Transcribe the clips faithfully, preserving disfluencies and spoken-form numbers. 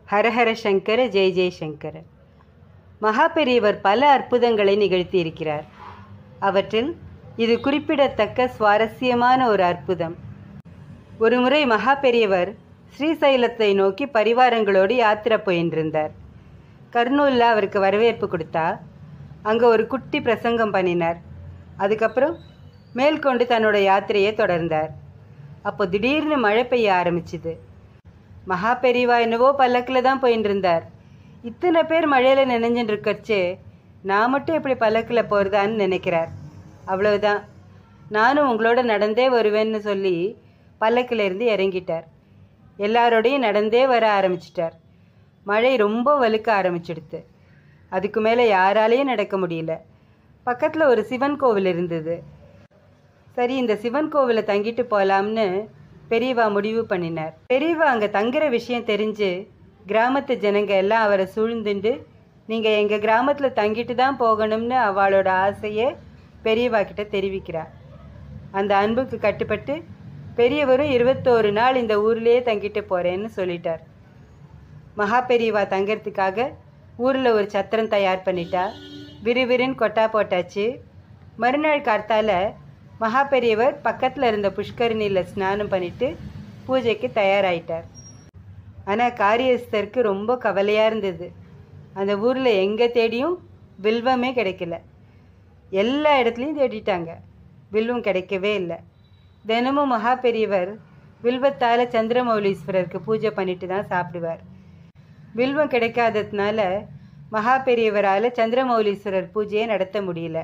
ஹரஹர சங்கர ஜெய் ஜெய் சங்கர. மகாபெரியவர் பல அற்புதங்களை நிகழ்த்தியிருக்கிறார். அவற்றில் இது குறிப்பிடத்தக்க சுவாரஸ்யமான ஒரு அற்புதம். ஒருமுறை மகாபெரியவர் ஸ்ரீசைலத்தை நோக்கி பரிவாரங்களோடு யாத்திரை போயின்றிருந்தார். கர்னூலில் அவருக்கு வரவேற்பு கொடுத்தா அங்கே ஒரு குட்டி பிரசங்கம் பண்ணினார். அதுக்கப்புறம் மேற்கொண்டு தன்னோட யாத்திரையை தொடர்ந்தார். அப்போ திடீர்னு மழை பெய்ய ஆரம்பிச்சுது. மகாபெரிவா என்னவோ பல்லக்கில் தான் போயின்னு இருந்தார். இத்தனை பேர் மழையில் நினைஞ்சுட்டு இருக்கச்சே நான் மட்டும் எப்படி பல்லக்கில் போகிறதான்னு நினைக்கிறார். அவ்வளவுதான், நானும் உங்களோட நடந்தே வருவேன்னு சொல்லி பல்லக்கில் இருந்து இறங்கிட்டார். எல்லாரோடையும் நடந்தே வர ஆரம்பிச்சிட்டார். மழை ரொம்ப வலுக்க ஆரம்பிச்சிடுது. அதுக்கு மேலே யாராலையும் நடக்க முடியல. பக்கத்தில் ஒரு சிவன் கோவில் இருந்தது. சரி, இந்த சிவன் கோவிலை தங்கிட்டு போகலாம்னு பெரியவா முடிவு பண்ணினார். பெரியவா அங்கே தங்குற விஷயம் தெரிஞ்சு கிராமத்து ஜனங்க எல்லாம் அவரை சூழ்ந்துண்டு நீங்கள் எங்கள் கிராமத்தில் தங்கிட்டு தான் போகணும்னு அவளோட ஆசையை பெரியவா கிட்ட தெரிவிக்கிறார். அந்த அன்புக்கு கட்டுப்பட்டு பெரியவரும் இருபத்தோரு நாள் இந்த ஊர்லேயே தங்கிட்டு போகிறேன்னு சொல்லிட்டார். மகா பெரியவா தங்கிறதுக்காக ஊரில் ஒரு சத்திரம் தயார் பண்ணிட்டா. விறுவிறுன்னு கொட்டா போட்டாச்சு. மறுநாள் கார்த்தால மகா பெரியவர் பக்கத்தில் இருந்த புஷ்கரணியில் ஸ்நானம் பண்ணிவிட்டு பூஜைக்கு தயாராகிட்டார். ஆனால் காரியஸ்தருக்கு ரொம்ப கவலையாக இருந்தது. அந்த ஊரில் எங்கே தேடியும் வில்வமே கிடைக்கல. எல்லா இடத்துலையும் தேடிட்டாங்க, வில்வம் கிடைக்கவே இல்லை. தினமும் மகா பெரியவர் வில்வத்தால் சந்திரமௌலீஸ்வரருக்கு பூஜை பண்ணிட்டு தான் சாப்பிடுவார். வில்வம் கிடைக்காததுனால மகா பெரியவரால் சந்திரமௌலீஸ்வரர் பூஜையை நடத்த முடியல.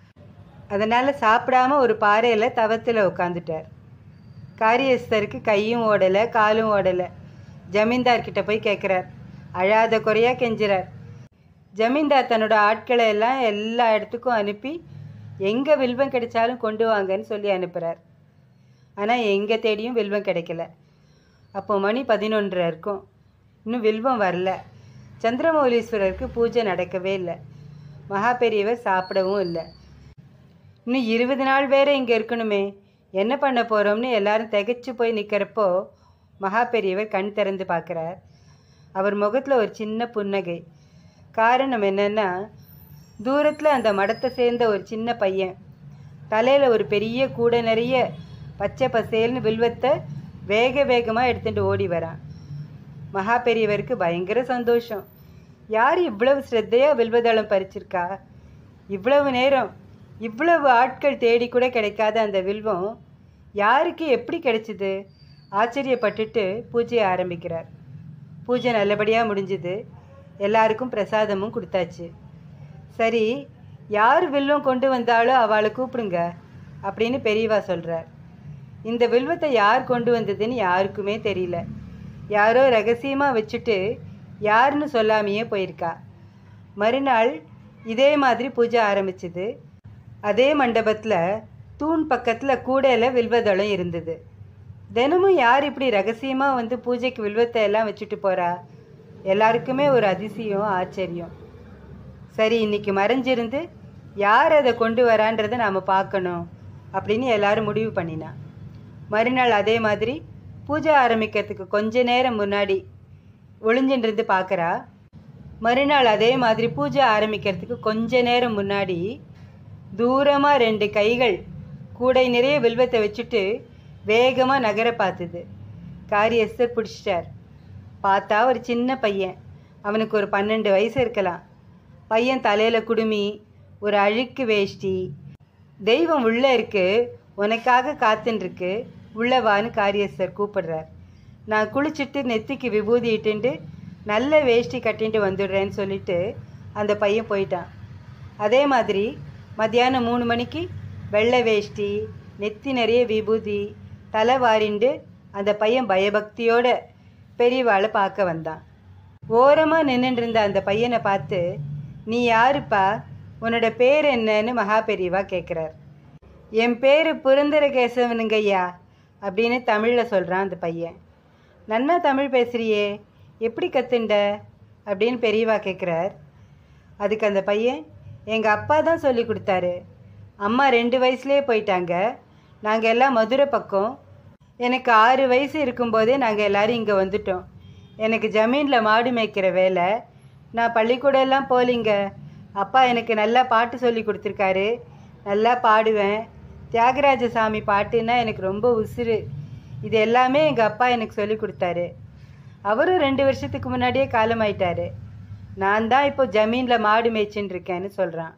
அதனால் சாப்பிடாம ஒரு பாறையில் தவத்தில் உட்காந்துட்டார். காரியஸ்தருக்கு கையும் ஓடலை, காலும் ஓடலை. ஜமீன்தார்கிட்ட போய் கேட்குறார். அழாத குறையாக கெஞ்சுறார். ஜமீன்தார் தன்னோட ஆட்களை எல்லாம் எல்லா இடத்துக்கும் அனுப்பி எங்கே வில்வம் கிடைச்சாலும் கொண்டு வாங்கன்னு சொல்லி அனுப்புகிறார். ஆனால் எங்கே தேடியும் வில்வம் கிடைக்கல. அப்போ மணி பதினொன்றரை இருக்கும். இன்னும் வில்வம் வரல. சந்திரமௌலீஸ்வரருக்கு பூஜை நடக்கவே இல்லை. மகா பெரியவர் சாப்பிடவும் இல்லை. இன்னும் இருபது நாள் வேறு இங்கே இருக்கணுமே, என்ன பண்ண போகிறோம்னு எல்லாரும் திகைச்சு போய் நிற்கிறப்போ மகா பெரியவர் கண் திறந்து பார்க்குறார். அவர் முகத்தில் ஒரு சின்ன புன்னகை. காரணம் என்னென்னா, தூரத்தில் அந்த மடத்தை சேர்ந்த ஒரு சின்ன பையன் தலையில் ஒரு பெரிய கூடை நிறைய பச்சை பசேல்னு வில்வத்தை வேக வேகமாக எடுத்துகிட்டு ஓடி வரான். மகா பெரியவருக்கு பயங்கர சந்தோஷம். யார் இவ்வளவு ஸ்ரத்தையாக வில்வதளம் பறிச்சிருக்கா? இவ்வளவு நேரம் இவ்வளவு ஆட்கள் தேடி கூட கிடைக்காத அந்த வில்வம் யாருக்கு எப்படி கிடைச்சிது? ஆச்சரியப்பட்டுட்டு பூஜையை ஆரம்பிக்கிறார். பூஜை நல்லபடியாக முடிஞ்சுது. எல்லாருக்கும் பிரசாதமும் கொடுத்தாச்சு. சரி, யார் வில்வம் கொண்டு வந்தாலும் அவளை கூப்பிடுங்க அப்படின்னு பெரியவா சொல்கிறார். இந்த வில்வத்தை யார் கொண்டு வந்ததுன்னு யாருக்குமே தெரியல. யாரோ ரகசியமாக வச்சுட்டு யாருன்னு சொல்லாமையே போயிருக்கா. மறுநாள் இதே மாதிரி பூஜை ஆரம்பிச்சுது. அதே மண்டபத்தில் தூண் பக்கத்தில் கூடையில் வில்வதளம் இருந்தது. தினமும் யார் இப்படி ரகசியமாக வந்து பூஜைக்கு வில்வத்தை எல்லாம் வச்சுட்டு போகிறா? எல்லாருக்குமே ஒரு அதிசயம், ஆச்சரியம். சரி, இன்றைக்கி மறைஞ்சிருந்து யார் அதை கொண்டு வரான்றதை நாம் பார்க்கணும் அப்படின்னு எல்லாரும் முடிவு பண்ணினா. மறுநாள் அதே மாதிரி பூஜை ஆரம்பிக்கிறதுக்கு கொஞ்ச நேரம் முன்னாடி ஒளிஞ்சின்றிருந்து பார்க்குறா. மறுநாள் அதே மாதிரி பூஜை ஆரம்பிக்கிறதுக்கு கொஞ்ச நேரம் முன்னாடி தூரமாக ரெண்டு கைகள் கூடை நிறைய வில்வத்தை வச்சுட்டு வேகமாக நகர பார்த்துது. காரியஸ்தர் பிடிச்சிட்டார். பார்த்தா ஒரு சின்ன பையன். அவனுக்கு ஒரு பன்னெண்டு வயசு இருக்கலாம். பையன் தலையில் குடுமி, ஒரு அழுக்கு வேஷ்டி. தெய்வம் உள்ளே இருக்கு, உனக்காக காத்துன்ருக்கு, உள்ளவான்னு காரியஸ்தர் கூப்பிடுறார். நான் குளிச்சுட்டு நெத்திக்கு விபூதி இட்டுண்டு நல்ல வேஷ்டி கட்டிட்டு வந்துடுறேன்னு சொல்லிட்டு அந்த பையன் போயிட்டான். அதே மாதிரி மத்தியானம் மூணு மணிக்கு வெள்ளை வேஷ்டி, நெத்தி நிறைய விபூதி, தலை வாரிண்டு அந்த பையன் பயபக்தியோட பெரியவாளை பார்க்க வந்தான். ஓரமாக நின்றுட்டு இருந்த அந்த பையனை பார்த்து, நீ யாருப்பா, உன்னோட பேர் என்னன்னு மகா பெரியவா கேட்குறார். என் பேர் புரந்தரகேசவனுங்கய்யா அப்படின்னு தமிழில் சொல்கிறான் அந்த பையன். நன்னா தமிழ் பேசுகிறியே, எப்படி கற்றுண்ட அப்படின்னு பெரியவா கேட்குறார். அதுக்கு அந்த பையன், எங்கள் அப்பா தான் சொல்லி கொடுத்தாரு. அம்மா ரெண்டு வயசுலேயே போயிட்டாங்க. நாங்கள் எல்லாம் மதுரை பக்கம். எனக்கு ஆறு வயசு இருக்கும்போதே நாங்கள் எல்லோரும் இங்கே வந்துட்டோம். எனக்கு ஜமீனில் மாடு மேய்க்கிற வேலை. நான் பள்ளிக்கூடம் எல்லாம் போலிங்க. அப்பா எனக்கு நல்லா பாட்டு சொல்லி கொடுத்துருக்காரு. நல்லா பாடுவேன். தியாகராஜ சாமி பாட்டுன்னா எனக்கு ரொம்ப உசுறு. இது எல்லாமே எங்கள் அப்பா எனக்கு சொல்லி கொடுத்தாரு. அவரும் ரெண்டு வருஷத்துக்கு முன்னாடியே காலமாயிட்டாரு. நான் தான் இப்போ ஜமீனில் மாடு மேய்ச்சின்னு இருக்கேன்னு சொல்கிறான்.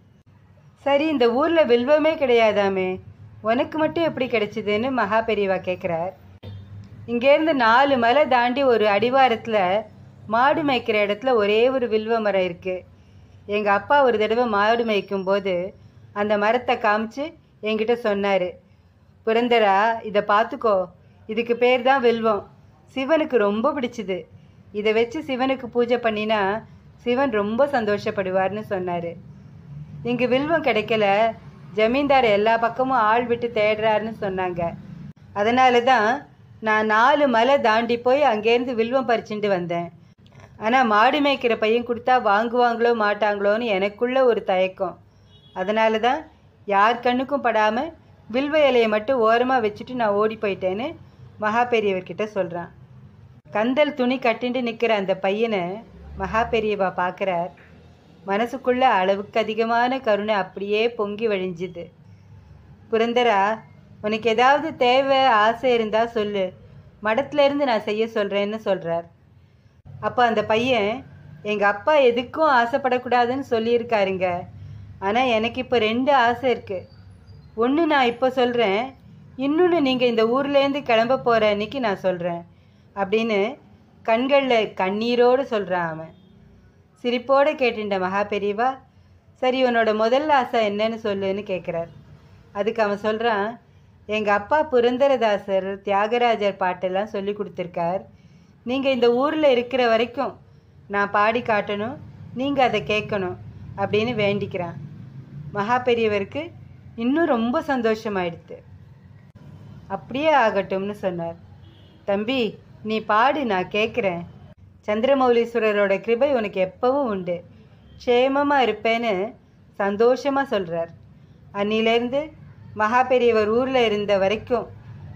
சரி, இந்த ஊரில் வில்வமே கிடையாதாமே, உனக்கு மட்டும் எப்படி கிடைச்சிதுன்னு மகா பெரியவா கேட்குறார். இங்கேருந்து நாலு மலை தாண்டி ஒரு அடிவாரத்தில் மாடு மேய்க்கிற இடத்துல ஒரே ஒரு வில்வ மரம் இருக்குது. எங்கள் அப்பா ஒரு தடவை மாடு மேய்க்கும் போது அந்த மரத்தை காமிச்சு என்கிட்ட சொன்னார், புரந்தரா இதை பார்த்துக்கோ, இதுக்கு பேர் தான் வில்வம். சிவனுக்கு ரொம்ப பிடிச்சிது. இதை வச்சு சிவனுக்கு பூஜை பண்ணினா சிவன் ரொம்ப சந்தோஷப்படுவார்னு சொன்னார். இங்கே வில்வம் கிடைக்கல, ஜமீன்தார் எல்லா பக்கமும் ஆள் விட்டு தேடுறாருன்னு சொன்னாங்க. அதனால தான் நான் நாலு மலை தாண்டி போய் அங்கேருந்து வில்வம் பறிச்சுட்டு வந்தேன். ஆனால் மாடு மேய்க்கிற பையன் கொடுத்தா வாங்குவாங்களோ மாட்டாங்களோன்னு எனக்குள்ள ஒரு தயக்கம். அதனால தான் யார் கண்ணுக்கும் படாமல் வில்வ இலையை மட்டும் ஓரமாக வச்சுட்டு நான் ஓடி போயிட்டேன்னு மகா பெரியவர்கிட்ட சொல்கிறான். கந்தல் துணி கட்டிண்டு நிற்கிற அந்த பையனை மகா பெரியவா பார்க்குறார். மனசுக்குள்ள அளவுக்கு அதிகமான கருணை அப்படியே பொங்கி வழிஞ்சுது. புரந்தரா, உனக்கு ஏதாவது தேவை ஆசை இருந்தால் சொல்லு, மடத்துலேருந்து நான் செய்ய சொல்கிறேன்னு சொல்கிறார். அப்போ அந்த பையன், எங்கள் அப்பா எதுக்கும் ஆசைப்படக்கூடாதுன்னு சொல்லியிருக்காருங்க. ஆனால் எனக்கு இப்போ ரெண்டு ஆசை இருக்குது. ஒன்று நான் இப்போ சொல்கிறேன், இன்னொன்று நீங்கள் இந்த ஊர்லேருந்து கிளம்ப போகிற அன்னைக்கு நான் சொல்கிறேன் அப்படின்னு கண்களில் கண்ணீரோடு சொல்கிறான் அவன். சிரிப்போடு கேட்டுட்ட மகா பெரியவா, சரி உன்னோட முதல் ஆசை என்னன்னு சொல்லுன்னு கேட்குறார். அதுக்கு அவன் சொல்கிறான், எங்கள் அப்பா புரந்தரதாசர் தியாகராஜர் பாட்டெல்லாம் சொல்லி கொடுத்துருக்கார். நீங்கள் இந்த ஊரில் இருக்கிற வரைக்கும் நான் பாடி காட்டணும், நீங்கள் அதை கேட்கணும் அப்படின்னு வேண்டிக்கிறான். மகா பெரியவருக்கு இன்னும் ரொம்ப சந்தோஷமாயிடுது. அப்படியே ஆகட்டும்னு சொன்னார். தம்பி, நீ பாடு, நான் கேட்குறேன். சந்திரமௌலீஸ்வரரோட கிருபை உனக்கு எப்பவும் உண்டு, க்ஷேமமாக இருப்பேன்னு சந்தோஷமாக சொல்கிறார். அன்னிலேருந்து மகா பெரியவர் ஊரில் இருந்த வரைக்கும்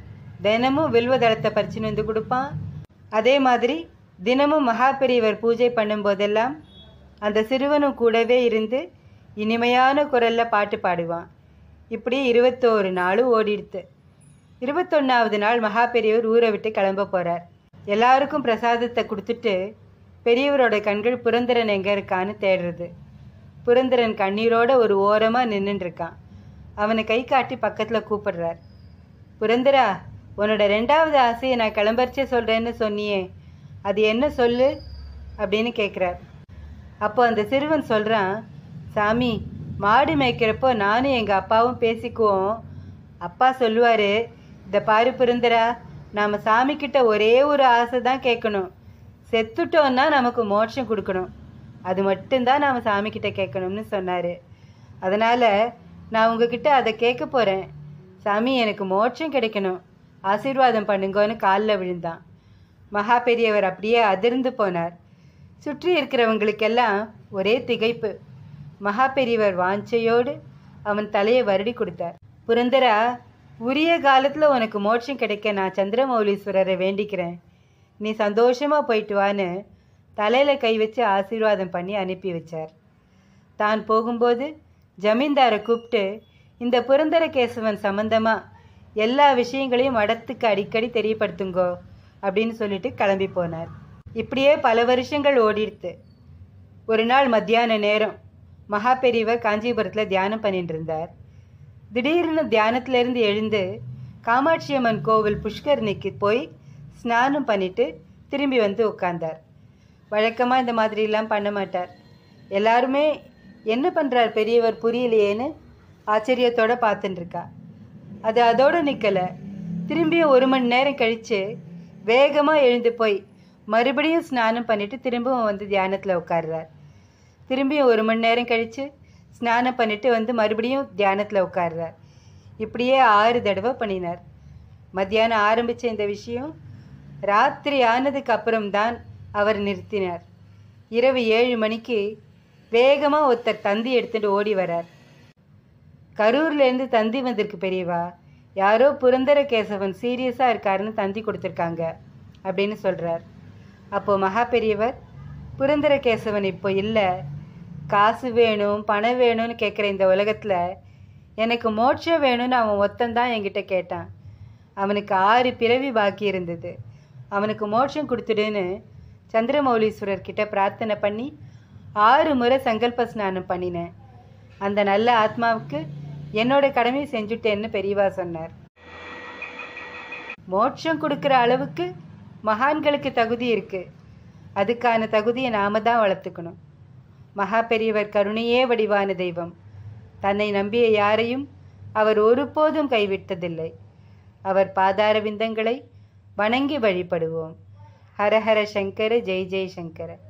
தினமும் வில்வதளத்தை பறிச்சுன்னு வந்து கொடுப்பான். அதே மாதிரி தினமும் மகா பெரியவர் பூஜை பண்ணும்போதெல்லாம் அந்த சிறுவனும் கூடவே இருந்து இனிமையான குரலில் பாட்டு பாடுவான். இப்படி இருபத்தோரு நாளும் ஓடிடுத்து. இருபத்தொன்னாவது நாள் மகா பெரியவர் ஊரை விட்டு கிளம்ப போகிறார். எல்லாருக்கும் பிரசாதத்தை கொடுத்துட்டு பெரியவரோட கண்கள் புரந்தரன் எங்கே இருக்கான்னு தேடுறது. புரந்தரன் கண்ணீரோட ஒரு ஓரமாக நின்றுட்டுருக்கான். அவனை கை காட்டி பக்கத்தில் கூப்பிடுறார். புரந்தரா, உன்னோட ரெண்டாவது ஆசையை நான் கிளம்பரிச்சே சொல்கிறேன்னு சொன்னியே, அது என்ன சொல்லு அப்படின்னு கேட்குறார். அப்போ அந்த சிறுவன் சொல்கிறான், சாமி, மாடு மேய்க்கிறப்போ நானும் எங்கள் அப்பாவும் பேசிக்குவோம். அப்பா சொல்லுவார், இந்த பாரு புரந்தரா, நாம் சாமிக்கிட்ட ஒரே ஒரு ஆசை தான் கேட்கணும். செத்துட்டோன்னா நமக்கு மோட்சம் கொடுக்கணும், அது மட்டும்தான் நாம் சாமிக்கிட்ட கேட்கணும்னு சொன்னார். அதனால் நான் உங்ககிட்ட அதை கேட்க போகிறேன். சாமி, எனக்கு மோட்சம் கிடைக்கணும், ஆசீர்வாதம் பண்ணுங்கன்னு காலில் விழுந்தான். மகா பெரியவர் அப்படியே அதிர்ந்து போனார். சுற்றி இருக்கிறவங்களுக்கெல்லாம் ஒரே திகைப்பு. மகா பெரியவர் வாஞ்சையோடு அவன் தலையை வருடி கொடுத்தார். புரந்தரா, உரிய காலத்தில் உனக்கு மோட்சம் கிடைக்க நான் சந்திரமௌலீஸ்வரரை வேண்டிக்கிறேன். நீ சந்தோஷமாக போயிட்டு வான்னு தலையில் கை வச்சு ஆசீர்வாதம் பண்ணி அனுப்பி வச்சார். தான் போகும்போது ஜமீன்தாரை கூப்பிட்டு, இந்த புரந்தர கேசவன் சம்பந்தமாக எல்லா விஷயங்களையும் மடத்துக்கு அடிக்கடி தெரியப்படுத்துங்கோ அப்படின்னு சொல்லிட்டு கிளம்பி போனார். இப்படியே பல வருஷங்கள் ஓடிடுத்து. ஒரு நாள் மத்தியான நேரம் மகா பெரியவர் காஞ்சிபுரத்தில் தியானம் பண்ணிட்டு இருந்தார். திடீர்னு தியானத்திலேருந்து எழுந்து காமாட்சி அம்மன் கோவில் புஷ்கரணிக்கு போய் ஸ்நானம் பண்ணிட்டு திரும்பி வந்து உட்கார்ந்தார். வழக்கமாக இந்த மாதிரிலாம் பண்ண மாட்டார். எல்லாருமே என்ன பண்ணுறார் பெரியவர் புரியலையேன்னு ஆச்சரியத்தோடு பார்த்துட்டுருக்கா. அது அதோடு நிற்கலை. திரும்பியும் ஒரு மணி நேரம் கழித்து வேகமாக எழுந்து போய் மறுபடியும் ஸ்நானம் பண்ணிவிட்டு திரும்பவும் வந்து தியானத்தில் உட்கார்றார். திரும்பியும் ஒரு மணி நேரம் கழித்து ஸ்நானம் பண்ணிவிட்டு வந்து மறுபடியும் தியானத்தில் உட்கார்றார். இப்படியே ஆறு தடவை பண்ணினார். மத்தியானம் ஆரம்பித்த இந்த விஷயம் ராத்திரி ஆனதுக்கு அப்புறம்தான் அவர் நிறுத்தினார். இரவு ஏழு மணிக்கு வேகமாக ஒருத்தர் தந்தி எடுத்துகிட்டு ஓடி வரார். கரூர்லேருந்து தந்தி வந்திருக்கு பெரியவா, யாரோ புரந்தர கேசவன் சீரியஸாக இருக்காருன்னு தந்தி கொடுத்துருக்காங்க அப்படின்னு சொல்கிறார். அப்போது மகா பெரியவர், புரந்தரகேசவன் இப்போ இல்லை, காசு வேணும் பணம் வேணும்னு கேட்குற இந்த உலகத்தில் எனக்கு மோட்சம் வேணும்னு அவன் ஒத்தந்தான் என்கிட்ட கேட்டான். அவனுக்கு ஆறு பிறவி பாக்கி இருந்தது. அவனுக்கு மோட்சம் கொடுத்துடுன்னு சந்திரமௌலீஸ்வரர்கிட்ட பிரார்த்தனை பண்ணி ஆறு முறை சங்கல்ப ஸ்நானம் பண்ணினேன். அந்த நல்ல ஆத்மாவுக்கு என்னோட கடமை செஞ்சுட்டேன்னு பெரியவா சொன்னார். மோட்சம் கொடுக்குற அளவுக்கு மகான்களுக்கு தகுதி இருக்குது. அதுக்கான தகுதியை நாம தான் வளர்த்துக்கணும். மகா பெரியவர் கருணையே வடிவான தெய்வம். தன்னை நம்பிய யாரையும் அவர் ஒருபோதும் கைவிட்டதில்லை. அவர் பாதார விந்தங்களை வணங்கி வழிபடுவோம். ஹரஹர சங்கர, ஜெய் ஜெய் சங்கர.